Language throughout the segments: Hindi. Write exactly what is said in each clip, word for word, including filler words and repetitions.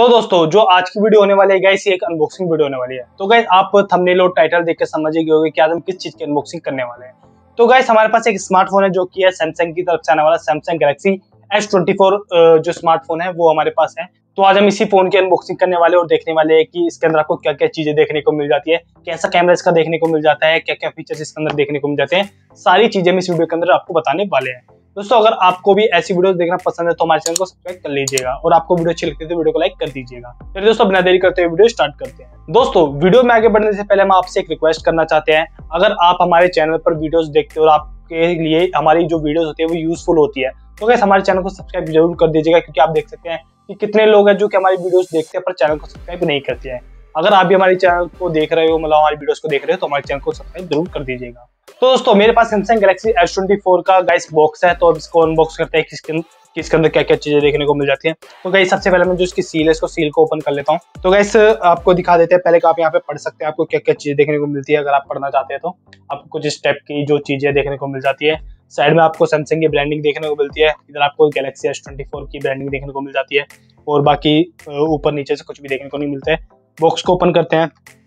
तो दोस्तों जो आज की वीडियो होने वाली है गाइस, ये एक अनबॉक्सिंग वीडियो होने वाली है। तो गाइस आप थंबनेल और टाइटल देख के समझ ही गए होंगे कि आज हम किस चीज की अनबॉक्सिंग करने वाले हैं। तो गाइस हमारे पास एक स्मार्टफोन है जो कि है सैमसंग की तरफ से आने वाला Samsung Galaxy S twenty four जो स्मार्टफोन है वो हमारे पास है। तो आज हम इसी फोन की अनबॉक्सिंग करने वाले और देखने वाले हैं कि इसके अंदर आपको क्या क्या चीजें देखने को मिल जाती है, कैसा कैमरा इसका देखने को मिल जाता है, क्या क्या फीचर्स इसके अंदर देखने को मिल जाते हैं, सारी चीजें हम इस वीडियो के अंदर आपको बताने वाले हैं। दोस्तों अगर आपको भी ऐसी वीडियोस देखना पसंद है तो हमारे चैनल को सब्सक्राइब कर लीजिएगा और आपको वीडियो अच्छी लगती है तो वीडियो को लाइक कर दीजिएगा। फिर दोस्तों बिना देरी करते हुए वीडियो स्टार्ट करते हैं। दोस्तों वीडियो में आगे बढ़ने से पहले हम आपसे एक रिक्वेस्ट करना चाहते हैं, अगर आप हमारे चैनल पर वीडियोस देखते हो और आपके लिए हमारी जो वीडियोस होती है वो यूजफुल होती है तो गाइस हमारे चैनल को सब्सक्राइब जरूर कर दीजिएगा, क्योंकि आप देख सकते हैं कि कितने लोग हैं जो कि हमारी वीडियोस देखते हैं पर चैनल को सब्सक्राइब नहीं करते हैं। अगर आप भी हमारे चैनल को देख रहे हो, मतलब हमारी वीडियोस को देख रहे हो तो हमारे चैनल को सब्सक्राइब जरूर कर दीजिएगा। तो दोस्तों मेरे पास Samsung Galaxy S twenty four का गाइस बॉक्स है, तो अब इसको अनबॉक्स करते हैं किसके किसके अंदर क्या क्या चीजें देखने को मिल जाती हैं। तो गाइस सबसे पहले मैं जो इसकी सील है इसको सील को ओपन कर लेता हूँ। तो गाइस आपको दिखा देते हैं पहले कि आप यहाँ पे पढ़ सकते हैं आपको क्या क्या चीजें देखने को मिलती है। अगर आप पढ़ना चाहते हैं तो आपको कुछ इस टाइप की जो चीजें देखने को मिल जाती है। साइड में आपको सैमसंग की ब्रांडिंग देखने को मिलती है, इधर आपको गैलेक्सी एस ट्वेंटी फोर की ब्रांडिंग देखने को मिल जाती है और बाकी ऊपर नीचे से कुछ भी देखने को नहीं मिलता है। बॉक्स को ओपन करते हैं।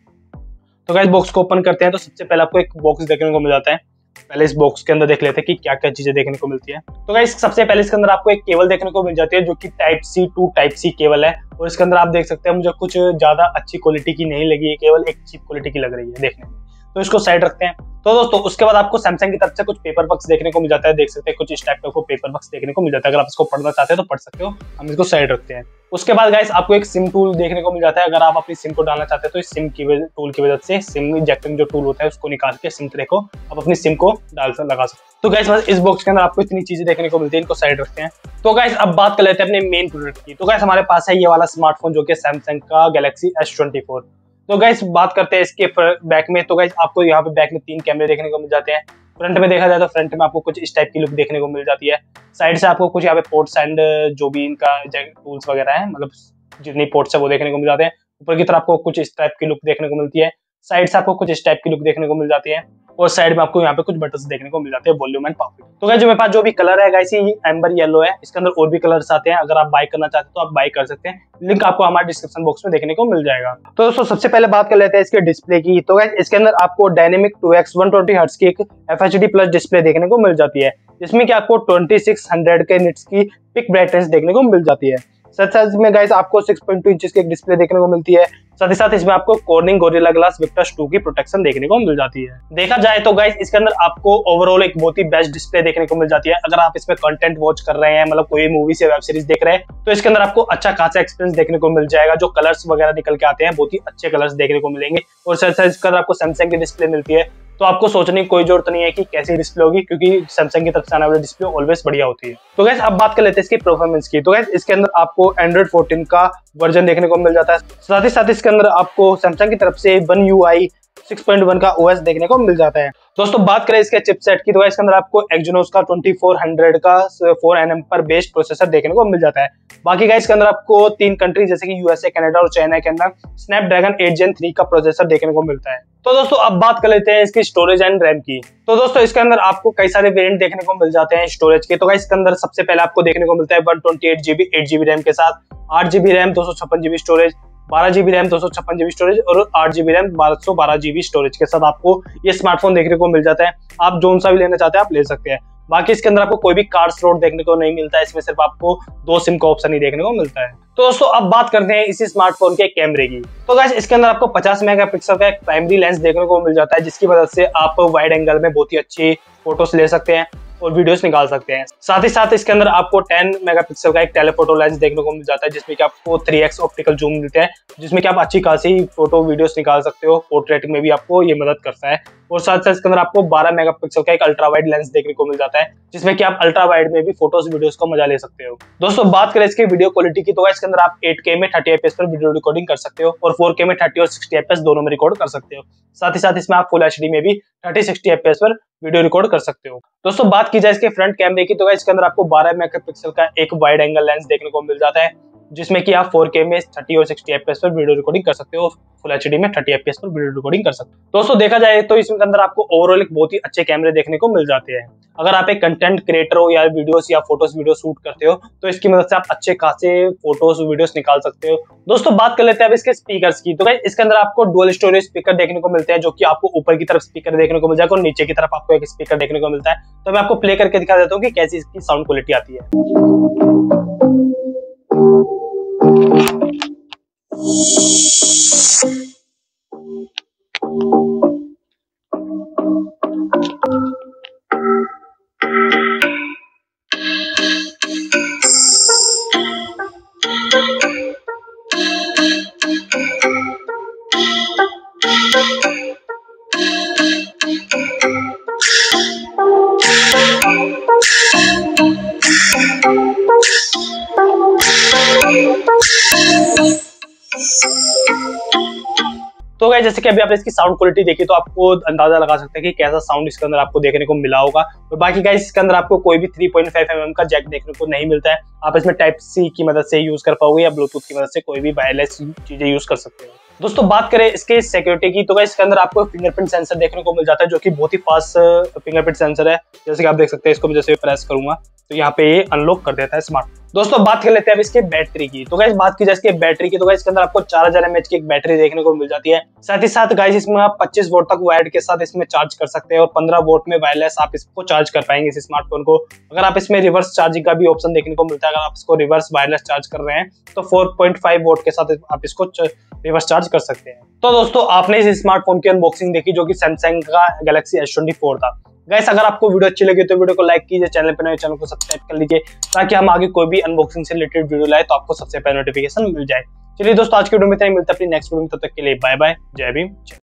तो गाइस बॉक्स को ओपन करते हैं तो सबसे पहले आपको एक बॉक्स देखने को मिल जाता है। पहले इस बॉक्स के अंदर देख लेते हैं कि क्या क्या चीजें देखने को मिलती है। तो गाइस सबसे पहले इसके अंदर आपको एक केबल देखने को मिल जाती है जो कि type C to type C cable है और इसके अंदर आप देख सकते हैं मुझे कुछ ज्यादा अच्छी क्वालिटी की नहीं लगी है, केवल एक चीप क्वालिटी की लग रही है देखने में। तो इसको साइड रखते हैं। तो दोस्तों उसके बाद आपको सैमसंग की तरफ से कुछ पेपर वर्क्स देखने को मिल जाता है, देख सकते हैं कुछ इस टाइप का आपको पेपर वर्क्स देखने को मिल जाता है। अगर आप इसको पढ़ना चाहते हैं तो पढ़ सकते हो, हम इसको साइड रखते हैं। उसके बाद गाइस आपको एक सिम टूल देखने को मिल जाता है। अगर आप अपनी सिम को डालना चाहते हैं तो इस सिम की टूल की वजह से सिम इजेक्टिंग जो टूल होता है उसको निकाल के सिम ट्रे को आप अपनी सिम को डाल लगा सकते हैं। तो गाइस बस इस बॉक्स के अंदर आपको इतनी चीजें देखने को मिलती है, इनको साइड रखते हैं। तो गाइस अब बात कर लेते हैं अपने मेन प्रोडक्ट की। तो गाइस हमारे पास है ये वाला स्मार्टफोन जो कि सैमसंग का गैलेक्सी एस ट्वेंटी फोर। तो गाइस बात करते हैं इसके बैक में। तो गाइस आपको यहाँ पे बैक में तीन कैमरे देखने को मिल जाते हैं। फ्रंट में देखा जाए तो फ्रंट में आपको कुछ इस टाइप की लुक देखने को मिल जाती है। साइड से आपको कुछ यहाँ पे पोर्ट्स एंड जो भी इनका टूल्स वगैरह है, मतलब जितनी पोर्ट्स है वो देखने को मिल जाते हैं। ऊपर की तरफ आपको कुछ इस टाइप की लुक देखने को मिलती है। साइड से आपको कुछ इस टाइप की लुक देखने को मिल जाती है और साइड में आपको यहाँ पे कुछ बटन्स देखने को मिल जाते हैं, वॉल्यूम एंड पावर। तो गाइस जो मेरे पास जो भी कलर है गाइस ये एम्बर येलो है। इसके अंदर और भी कलर्स आते हैं, अगर आप बाय करना चाहते हैं तो आप बाय कर सकते हैं। लिंक आपको हमारे डिस्क्रिप्शन बॉक्स में देखने को मिल जाएगा। तो दोस्तों सबसे पहले बात कर लेते हैं इसके डिस्प्ले की। तो गाइस इसके अंदर आपको dynamic two X one twenty hertz की एक F H D plus display देखने को मिल जाती है, जिसमें कि आपको ट्वेंटी सिक्स हंड्रेड के निट्स की पिक ब्राइटनेस देखने को मिल जाती है। साथ साथ में गाइस आपको सिक्स पॉइंट टू इंचेस की एक डिस्प्ले देखने को मिलती है। साथ ही साथ इसमें आपको Corning Gorilla Glass Victus two की प्रोटेक्शन देखने को मिल जाती है। देखा जाए तो गाइस इसके अंदर आपको ओवरऑल एक बहुत ही बेस्ट डिस्प्ले देखने को मिल जाती है। अगर आप इसमें कंटेंट वॉच कर रहे हैं, मतलब कोई मूवी से वेब सीरीज देख रहे हैं, तो इसके अंदर आपको अच्छा खासा एक्सपीरियंस देखने को मिल जाएगा। जो कलर्स वगैरह निकल के आते हैं बहुत ही अच्छे कलर्स देखने को मिलेंगे और साथ साथ इसके अंदर आपको सैमसंग की डिस्प्ले मिलती है, तो आपको सोचने की कोई जरूरत नहीं है कि कैसी डिस्प्ले होगी, क्योंकि सैमसंग की तरफ से आने वाली डिस्प्ले ऑलवेज बढ़िया होती है। तो गाइस अब बात कर लेते हैं इसकी परफॉर्मेंस की। तो गाइस इसके अंदर आपको एंड्रॉइड फोर्टीन का वर्जन देखने को मिल जाता है। साथ ही साथ इसके अंदर आपको सैमसंग की तरफ से one U I six point one का ओएस देखने को मिल जाता है। दोस्तों बात करें इसके चिपसेट की तो इसके अंदर आपको एक्जिनोस का ट्वेंटी फोर हंड्रेड का फोर एन एम पर बेस्ड प्रोसेसर देखने को मिल जाता है। बाकी गाइस इसके अंदर आपको तीन कंट्री जैसे कि यूएसए, कनाडा और चाइना के अंदर स्नैपड्रैगन एट जेन थ्री का प्रोसेसर देखने को मिलता है। तो दोस्तों अब बात कर लेते हैं इसकी स्टोरेज एंड रैम की। तो दोस्तों इसके अंदर आपको कई सारे वेरिएंट देखने को मिल जाते हैं स्टोरेज के। तो गाइस इसके अंदर सबसे पहले आपको देखने को मिलता है one twenty eight GB eight GB RAM के साथ, आठ जीबी रैम दो सौ छप्पन जीबी स्टोरेज, बारह जीबी रैम दो सौ छप्पन जीबी स्टोरेज और आठ जीबी रैम बारह सौ बारह जीबी स्टोरेज के साथ आपको ये स्मार्टफोन देखने को मिल जाता है। आप जोन सा भी लेना चाहते हैं आप ले सकते हैं। बाकी इसके अंदर आपको कोई भी कार्ड स्लॉट देखने को नहीं मिलता है, इसमें सिर्फ आपको दो सिम का ऑप्शन ही देखने को मिलता है। तो दोस्तों अब बात करते हैं इसी स्मार्टफोन के कैमरे की। तो गाइस इसके अंदर आपको पचास मेगापिक्सल का एक प्राइमरी लेंस देखने को मिल जाता है, जिसकी मदद से आप वाइड एंगल में बहुत ही अच्छी फोटोज ले सकते हैं और वीडियोस निकाल सकते हैं। साथ ही साथ इसके अंदर आपको टेन मेगापिक्सल का एक टेलीफोटो लेंस देखने को मिल जाता है, जिसमें कि आपको थ्री एक्स ऑप्टिकल जूम मिलते हैं, जिसमें कि आप अच्छी खासी फोटो वीडियोस निकाल सकते हो। पोर्ट्रेट में भी आपको ये मदद करता है। और साथ साथ इसके अंदर आपको बारह मेगापिक्सल का एक अल्ट्रा वाइड लेंस देखने को मिल जाता है, जिसमें कि आप अल्ट्रा वाइड में भी फोटोज वीडियोस का मजा ले सकते हो। दोस्तों बात करें इसकी वीडियो क्वालिटी की तो इसके अंदर आप एट के में थर्टी एफ पी एस पर वीडियो रिकॉर्डिंग कर सकते हो और फोर के में थर्टी और सिक्सटी एफ पी एस दोनों में रिकॉर्ड कर सकते हो। साथ ही साथ इसमें आप फुल एच डी में भी thirty sixty F P S पर वीडियो रिकॉर्ड कर सकते हो। दोस्तों बात की जाए इसके फ्रंट कैमरे की तो इसके अंदर आपको बारह मेगापिक्सल का एक वाइड एंगल लेंस देखने को मिल जाता है, जिसमें कि आप फोर के में थर्टी और सिक्सटी एफ पी एस पर वीडियो रिकॉर्डिंग कर सकते हो, फुल एच डी में थर्टी एफ पी एस पर वीडियो रिकॉर्डिंग कर सकते हो। दोस्तों देखा जाए तो इसके अंदर आपको ओवरऑल एक बहुत ही अच्छे कैमरे देखने को मिल जाते हैं। अगर आप एक कंटेंट क्रिएटर हो या वीडियोस या फोटोज वीडियो शूट करते हो तो इसकी मदद से आप अच्छे खासे फोटोज वीडियोस निकाल सकते हो। दोस्तों बात कर लेते हैं अब इसके स्पीकर्स की। तो गाइस इसके अंदर आपको डुअल स्टोरेज स्पीकर देखने को मिलते हैं, जो कि आपको ऊपर की तरफ स्पीकर देखने को मिल जाएगा और नीचे की तरफ आपको एक स्पीकर देखने को मिलता है। तो मैं आपको प्ले करके दिखा देता हूँ कि कैसी इसकी साउंड क्वालिटी आती है। तो गाइस जैसे कि अभी आपने इसकी साउंड क्वालिटी देखी तो आपको अंदाजा लगा सकते हैं कि कैसा साउंड इसके अंदर आपको देखने को मिला होगा। और बाकी गाइस इसके अंदर आपको कोई भी three point five M M का जैक देखने को नहीं मिलता है। आप इसमें टाइप सी की मदद से यूज कर पाओगे या ब्लूटूथ की मदद से कोई भी वायरलेस चीजें यूज कर सकते हो। दोस्तों बात करें इसके सिक्योरिटी की तो गाइस इसके अंदर आपको फिंगरप्रिंट सेंसर देखने को मिल जाता है, जो कि बहुत ही फास्ट फिंगरप्रिंट सेंसर है। जैसे कि आप देख सकते हैं, इसको मैं जैसे प्रेस करूंगा तो यहाँ पे ये अनलॉक कर देता है स्मार्ट। दोस्तों बात कर लेते हैं अब इसके बैटरी की। तो गाइस बात की जाए इसके बैटरी की तो गाइस इसके अंदर आपको चार हजार एम एच की एक बैटरी देखने को मिल जाती है। साथ ही साथ गाइस इसमें आप पच्चीस वोल्ट तक वायर्ड के साथ इसमें चार्ज कर सकते हैं और पंद्रह वोल्ट में वायरलेस आप इसको चार्ज कर पाएंगे इस स्मार्टफोन को। अगर आप इसमें रिवर्स चार्जिंग का भी ऑप्शन देखने को मिलता है, अगर आप इसको रिवर्स वायरलेस चार्ज कर रहे हैं तो फोर पॉइंट फाइव वोल्ट के साथ आप इसको रिवर्स चार्ज कर सकते हैं। तो दोस्तों आपने इस स्मार्टफोन की अनबॉक्सिंग देखी, जो कि सैमसंग का गैलेक्सी एस ट्वेंटी फोर था। गाइस अगर आपको वीडियो अच्छी लगी तो वीडियो को लाइक कीजिए, चैनल पर नए चैनल को सब्सक्राइब कर लीजिए, ताकि हम आगे कोई भी अनबॉक्सिंग से रिलेटेड वीडियो लाए तो आपको सबसे पहले नोटिफिकेशन मिल जाए। चलिए दोस्तों आज की वीडियो में इतना ही, मिलता है अपनी नेक्स्ट वीडियो में, तब तक के लिए बाय बाय, जय भीम।